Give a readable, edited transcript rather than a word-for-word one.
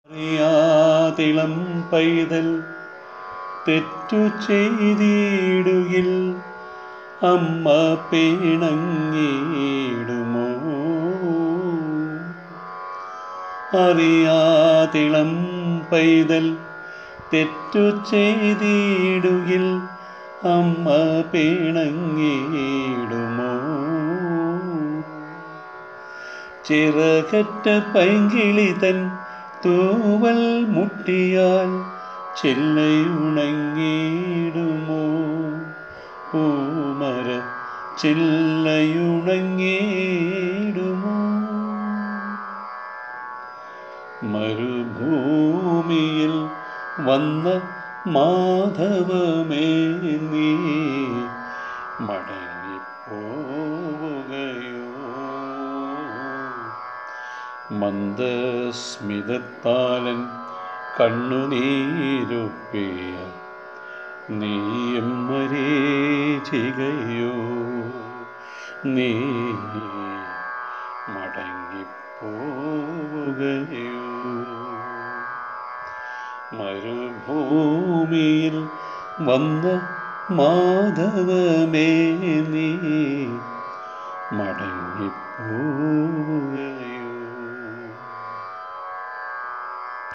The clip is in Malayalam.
അറിയാതിളം പൈതൽ തെറ്റു ചെയ്തിടുകിൽ അമ്മ പിണങ്ങിടുമോ? അറിയാതിളം പൈതൽ തെറ്റു ചെയ്തിടുകിൽ അമ്മ പിണങ്ങിടുമോ? ചിറകറ്റ പൈങ്കിളി തൻ തൂവൽ മുട്ടിയാൽ ചില്ലയുണങ്ങിടുമോ? പൂമര ചില്ലയുണങ്ങിടുമോ? മരുഭൂമിയിൽ വന്ന മാധവമേ, നീ മടങ്ങിപ്പോവുകയോ? മന്ദസ്മിതത്താലൻ കണ്ണുനീരൊപ്പിയ നീയും മരീചികയോ? നീ മടങ്ങിപ്പോവുകയോ? മരുഭൂമിയിൽ വന്ന മാധവമേ, നീ മടങ്ങിപ്പോവുകയോ?